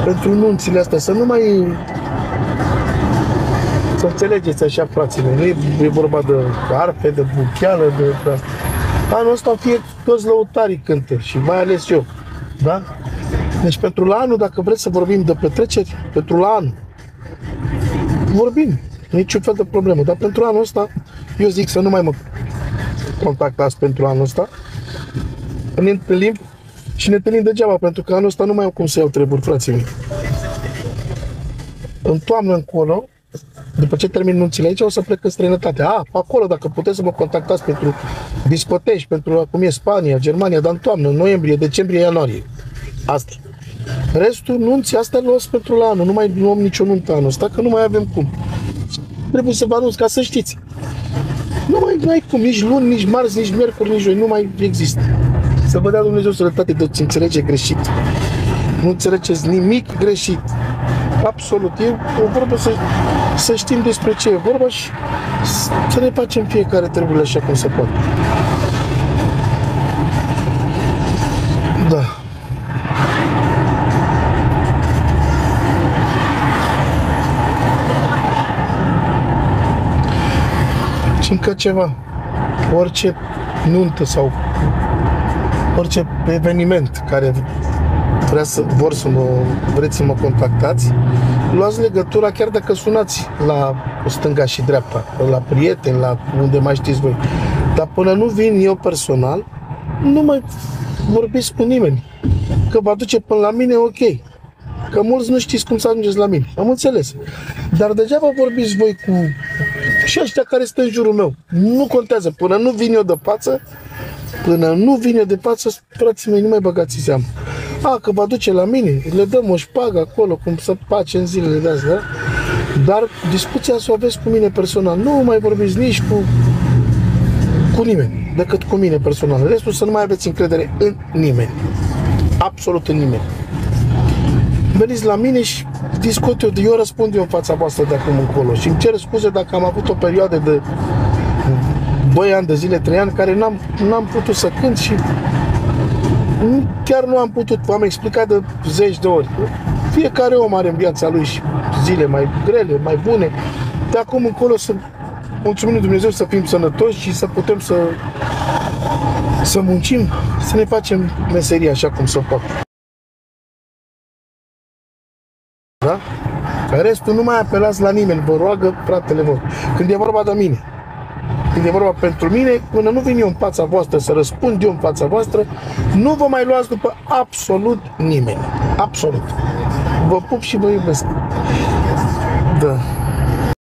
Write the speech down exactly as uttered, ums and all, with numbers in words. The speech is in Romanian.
pentru nunțile astea, să nu mai... Să înțelegeți așa, fraților, nu e, e vorba de arpe, de bucheală, de... de... Anul ăsta fie toți lăutarii cântă și mai ales eu, da? Deci pentru la anul, dacă vreți să vorbim de petreceri, pentru la anul, vorbim, niciun fel de problemă, dar pentru anul ăsta, eu zic să nu mai mă contactați pentru anul ăsta, ne întâlnim și ne întâlnim degeaba, pentru că anul ăsta nu mai au cum să iau treburi, frații mei. În toamnă încolo, după ce termin nunțile aici, o să plec în străinătate. A, acolo, dacă puteți să mă contactați pentru discoteci, pentru cum e Spania, Germania, dar în toamnă, în noiembrie, decembrie, ianuarie. Asta. Restul, nunții, astea le luați pentru la anul. Nu mai luăm nicio nuntă anul ăsta, că nu mai avem cum. Trebuie să vă anunț ca să știți. Nu mai ai cum, nici luni, nici marți, nici miercuri, nici joi, nu mai există. Să vă dea Dumnezeu sănătate de ce înțelege greșit. Nu înțelegeți nimic greșit. Absolut. E o vorbă să, să știm despre ce e vorba și să ne facem fiecare treburile așa cum se poate. Da. Și încă ceva. Orice nuntă sau orice eveniment care vrea să, vor să mă, vreți să mă contactați, luați legătura chiar dacă sunați la stânga și dreapta, la prieteni, la unde mai știți voi. Dar până nu vin eu personal, nu mai vorbiți cu nimeni. Că vă aduce până la mine, ok. Că mulți nu știți cum să ajungeți la mine. Am înțeles. Dar degeaba vorbiți voi cu și ăștia care stă în jurul meu. Nu contează. Până nu vin eu de față, până nu vin eu de față, frații mei, nu mai băgați seama. A, că vă aduce la mine, le dăm o șpagă acolo, cum să face în zilele de astea, dar discuția să o aveți cu mine personal. Nu mai vorbiți nici cu, cu nimeni, decât cu mine personal. Restul să nu mai aveți încredere în nimeni. Absolut în nimeni. Veniți la mine și discut eu, eu răspund eu în fața voastră de acum încolo și îmi cer scuze dacă am avut o perioadă de doi ani de zile, trei ani, care n-am, n-am putut să cânt și chiar nu am putut, v-am explicat de zeci de ori. Fiecare om are în viața lui și zile mai grele, mai bune. De acum încolo să mulțumim lui Dumnezeu să fim sănătoși și să putem să, să muncim, să ne facem meseria așa cum se poate. Da? Restul nu mai apelați la nimeni, vă roagă fratele vostru. Când e vorba de mine, când e vorba pentru mine, până nu vin eu în fața voastră să răspund eu în fața voastră, nu vă mai luați după absolut nimeni. Absolut. Vă pup și vă iubesc.